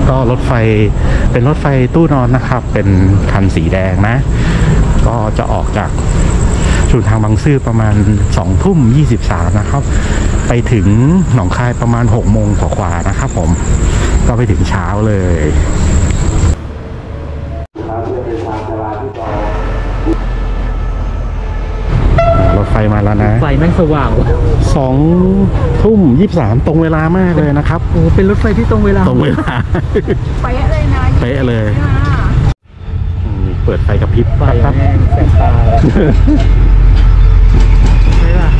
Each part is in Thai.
ก็รถไฟเป็นรถไฟตู้นอนนะครับเป็นคันสีแดงนะก็จะออกจากศูนย์ทางบางซื่อประมาณ20:23นะครับไปถึงหนองคายประมาณ6 โมงกว่าๆนะครับผมก็ไปถึงเช้าเลยรถไฟมาแล้วนะไฟแม่งสว่าง 20:23ตรงเวลามากเลยนะครับโอ้เป็นรถไฟที่ตรงเวลาตรงเวลาเป๊ะเลยนะเป๊ะเลยเปิดไฟกระพริบไฟแม่งแสบตาใช่ป่ะ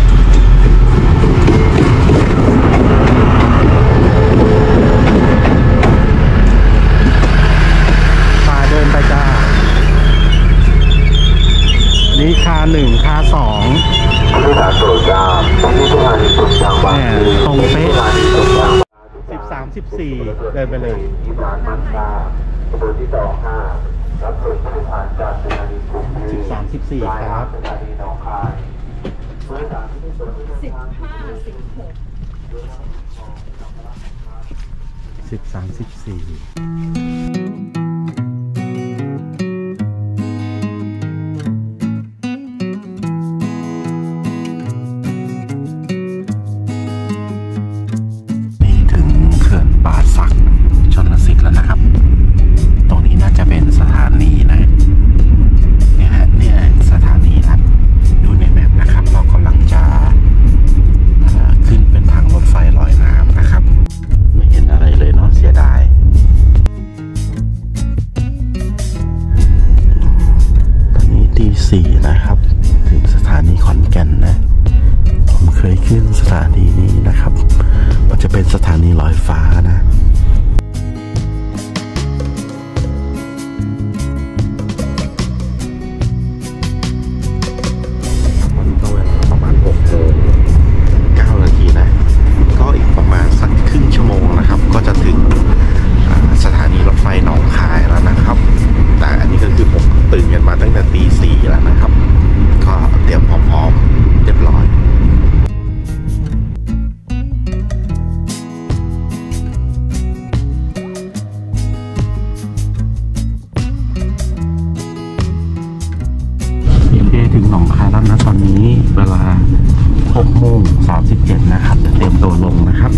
ป่าเดินไปจ้านี่คา1คา2เนี่ยตรงเป๊ะ13-14เดินไปเลย13-14ครับ13-14นะครับถึงสถานีขอนแก่นนะผมเคยขึ้นสถานีนี้นะครับมันจะเป็นสถานีลอยฟ้านะตอนนี้ก็เวลาประมาณ6:09 นาทีนะก็อีกประมาณสักครึ่งชั่วโมงนะครับก็จะถึงสถานีรถไฟหนองคายแล้วนะครับแต่อันนี้ก็คือผมตื่นกันมาตั้งแต่ตี 4แล้วนะครับก็เตรียมพร้อมๆเรียบร้อยถึงหนองคายแล้วนะตอนนี้เวลา6:37นะครับจะเตรียมตัวลงนะครับ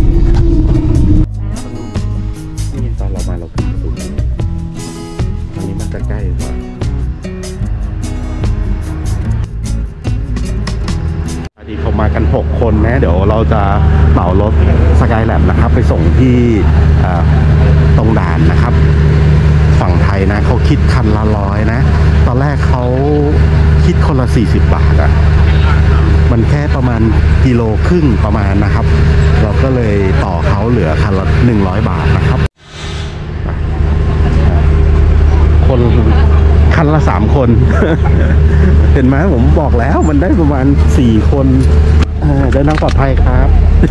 นี่ตอนเรามาเราขึ้นประตูนี้ตอนนี้มันจะใกล้กว่าดีผมมากัน6 คนนะเดี๋ยวเราจะเหมารถสกายแลบนะครับไปส่งที่ตรงด่านนะครับฝั่งไทยนะเขาคิดคันละ100นะตอนแรกเขาคิดคนละ40 บาทอะมันแค่ประมาณ1.5 กิโลประมาณนะครับเราก็เลยต่อเขาเหลือคันละ100 บาทนะครับคนคันละ3 คน เห็นไหมผมบอกแล้วมันได้ประมาณ4 คนเดินทางปลอดภัยครับ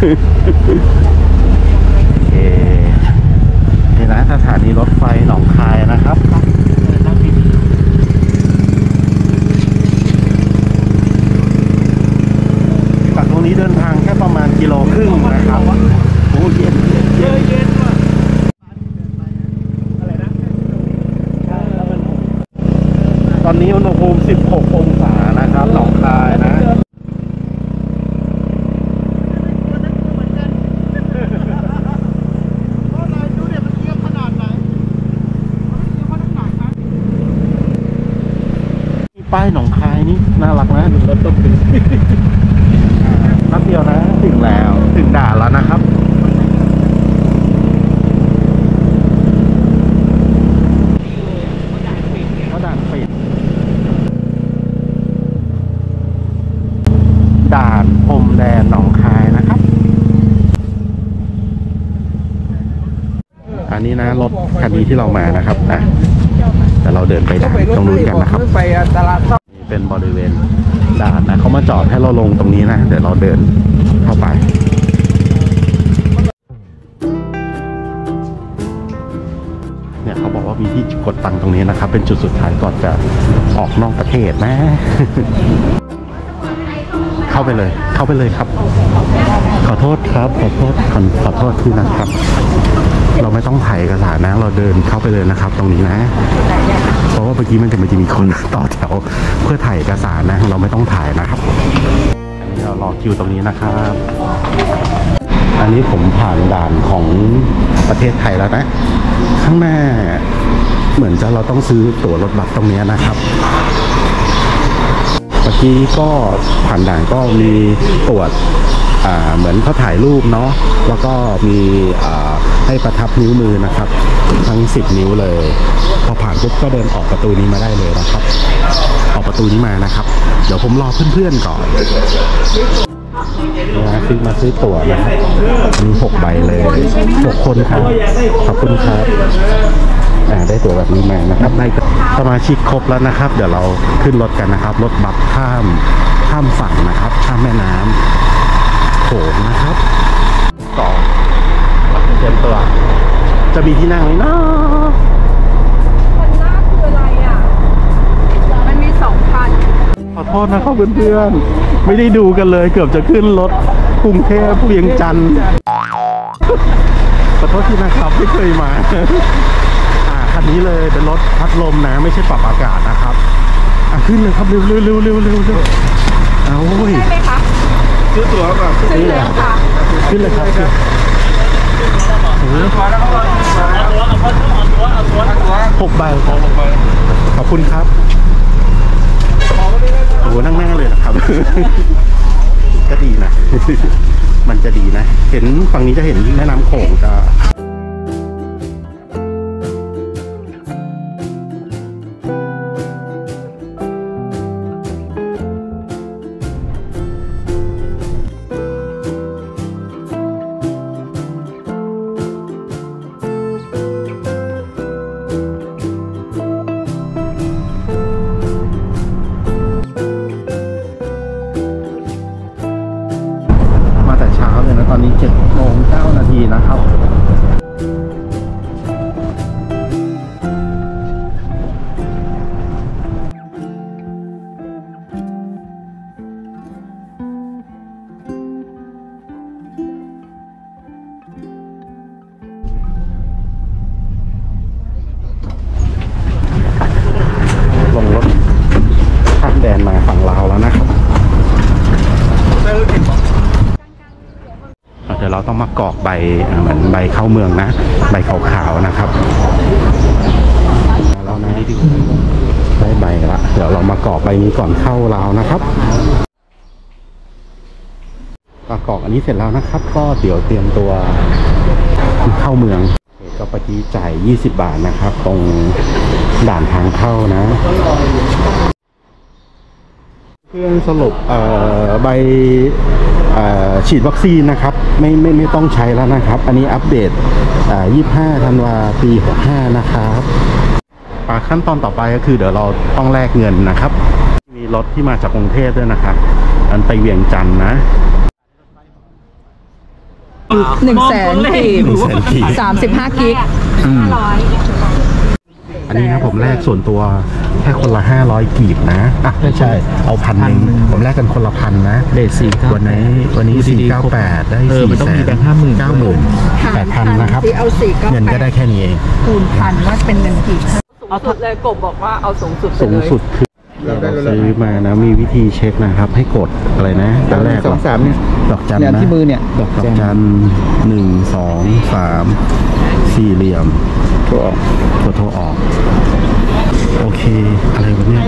โอเคนี่นะสถานีรถไฟหนองคายนะครับจากตรงนี้เดินทางแค่ประมาณ1.5 กิโลนะครับโอ้เย็นว่ะอะไรนะตอนนี้อุณหภูมิ16 องศานะครับหนองคายนะป้ายหนองคายนี่น่ารักนะรถต้องถึงแป๊บเดียวนะถึงแล้วถึงด่านแล้วนะครับด่านปิดด่านพรมแดนหนองคายนะครับอันนี้นะรถคันนี้ที่เรามานะครับแต่เราเดินไปด่านตรงนู้นกันนะครับเป็นบริเวณด่านนะเขามาจอดให้เราลงตรงนี้นะเดี๋ยวเราเดินเข้าไปเนี่ยเขาบอกว่ามีที่กดตังค์ตรงนี้นะครับเป็นจุดสุดท้ายก่อนจะออกนอกประเทศนะ เขาาไปเลยครับขอโทษครับขอโทษที่นะครับ เราไม่ต้องถ่ายเอกสารนะ เราเดินเข้าไปเลยนะครับ ตรงนี้นะเพราะว่าเมื่อกี้มันจะมีคนต่อแถวเพื่อถ่ายเอกสารนะเราไม่ต้องถ่ายนะครับอันนี้เรารอคิวตรงนี้นะครับ อันนี้ผมผ่านด่านของประเทศไทยแล้วนะ ข้างหน้าเหมือนจะเราต้องซื้อตั๋วรถบัสตรงนี้นะครับเมื่อกี้ก็ผ่านด่านก็มีตรวจเหมือนเขาถ่ายรูปเนาะแล้วก็มีให้ประทับนิ้วมือนะครับทั้ง10 นิ้วเลยพอผ่านปุ๊บก็เดินออกประตูนี้มาได้เลยนะครับออกประตูนี้มานะครับเดี๋ยวผมรอเพื่อนๆก่อนมาซื้อตั๋วนะครับมี6 ใบเลย6 คนครับขอบคุณครับได้ตั๋วแบบนี้มานะครับได้สมาชิกครบแล้วนะครับเดี๋ยวเราขึ้นรถกันนะครับรถบัสข้ามฝั่งนะครับข้ามแม่น้ำโขงนะครับต่อเตรียมตัวจะมีที่นั่งไหมเนาะคันหน้าคืออะไรอ่ะมันมี2 คันขอโทษนะครับเพื่อนๆไม่ได้ดูกันเลยเกือบจะขึ้นรถกรุงเทพเวียงจันทร์ขอโทษทีนะครับไม่เคยมาคันนี้เลยเป็นรถพัดลมนะไม่ใช่ปรับอากาศนะครับขึ้นเลยครับเร็วเอาโว้ยใช่ไหมคะซื้อตั๋วก่อนซื้อแล้วค่ะขึ้นเลยครับ6 ใบขอบคุณครับโอ้โหนั่งหน้าเลยนะครับ ก็ดีนะ มันจะดีนะ เห็นฝั่งนี้จะเห็นแม่น้ำโขงจะตอนนี้7:09 นาทีนะครับลงรถข้ามแดนมาฝั่งลาวแล้วนะครับเดี๋ยวเราต้องมากรอกใบเหมือนใบเข้าเมืองนะใบขาวๆนะครับเรานะได้ใบละเดี๋ยวเรามากรอกใบนี้ก่อนเข้าลาวนะครับกรอกอันนี้เสร็จแล้วนะครับ ก็เดี๋ยวเตรียมตัวเข้าเมืองก็ปกี้จ่าย20 บาทนะครับตรงด่านทางเข้านะเพื่อนสรุปใบฉีดวัคซีนนะครับไม่ต้องใช้แล้วนะครับอันนี้อัปเดต25 ธันวาปี 65นะครับขั้นตอนต่อไปก็คือเดี๋ยวเราต้องแลกเงินนะครับมีรถที่มาจากกรุงเทพด้วยนะครับอันไปเวียงจันทร์นะ 100,000 กีบ35 กิกอันนี้นะผมแลกส่วนตัวแค่คนละ500 กีบนะไม่ใช่เอา1,000ผมแลกกันคนละ1,000นะเดทวันนี้498ได้มันต้องมีแบงค์ 8,000นะครับเงินก็ได้แค่นี้เองคูณพันว่าเป็นเงินกี่เอาสุดเลยกบบอกว่าเอาสูงสุดสูงสุดคือเราซื้อมานะมีวิธีเช็คนะครับให้กดอะไรนะตอนแรก 2 3เนี่ยดอกจันนะที่มือเนี่ยดอกจัน1 2 3 4 เหลี่ยมโทรออกโอเคอะไรวะเนี่ย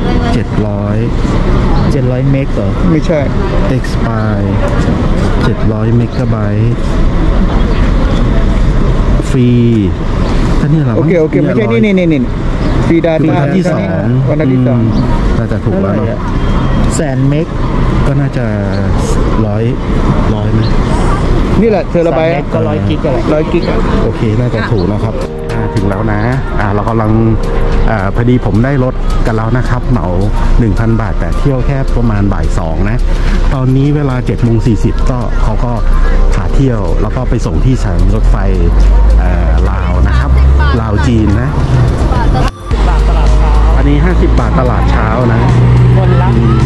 700 เมกเหรอไม่ใช่ expire 700 เมกะไบต์ฟรีท่านี่เหรอโอเคไม่ใช่นี่ฟรีดาต้าที่2 วันที่2 น่าจะถูกแล้วเนาะ 100,000 เมกก็น่าจะ100ไหมนี่แหละเทราไบต์ก็100 กิกอะไร100 กิกโอเคน่าจะถูกแล้วครับถึงแล้วนะเรากำลังพอดีผมได้รถกันแล้วนะครับเหมา 1,000 บาทแต่เที่ยวแค่ประมาณบ่าย 2นะตอนนี้เวลา 7:40 ก็เขาก็พาเที่ยวแล้วก็ไปส่งที่สถานีรถไฟลาวนะครับลาวจีนนะอันนี้50 บาทตลาดเช้านะคนละ